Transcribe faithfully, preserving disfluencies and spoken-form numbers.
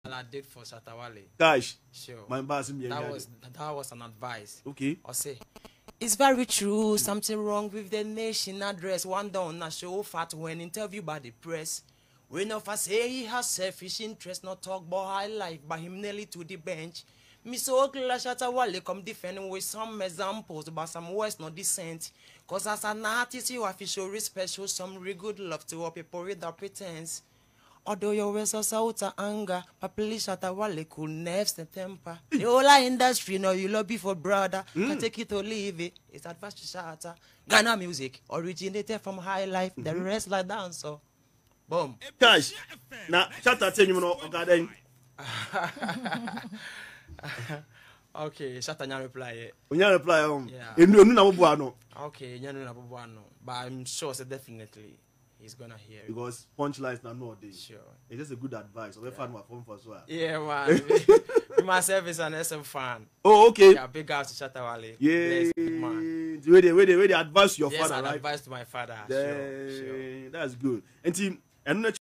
I did for Shatta Wale. Gosh. Sure. My boss, that was that was an advice. Okay. I say, it's very true. Something wrong with the nation address. One down a show fat when interviewed by the press. When of us say he has selfish interest, not talk about high life, but him nearly to the bench. Me so glad Shatta Wale come defend with some examples about some words not decent. Cause as an artist you have to show respect, show some real good love to all people without pretense. Although your words are out of anger, Papili Shatta Wale could nerves the temper. The whole industry know you love before brother. Mm. Can take it or leave it. It's advice to Shatta. Ghana music originated from high life. Mm -hmm. The rest like dance. So, boom. Cash. Now Shatta tell you know okay. Okay, Shatta nya reply. Nya reply um. Yeah. Enu enu na bobo ano. Okay, nya na bobo ano. But I'm sure so definitely he's gonna hear it. Because punchlines are no day. Sure. It's just a good advice. We found my phone for so. Yeah, man. Me myself is an S M fan. Oh, okay. Yeah, big out to Shatta Wale. Yeah. Bless, man. Where they where they where they advise your yes, father, I'd right? advice to my father. Yeah, sure, sure. That's good. And team and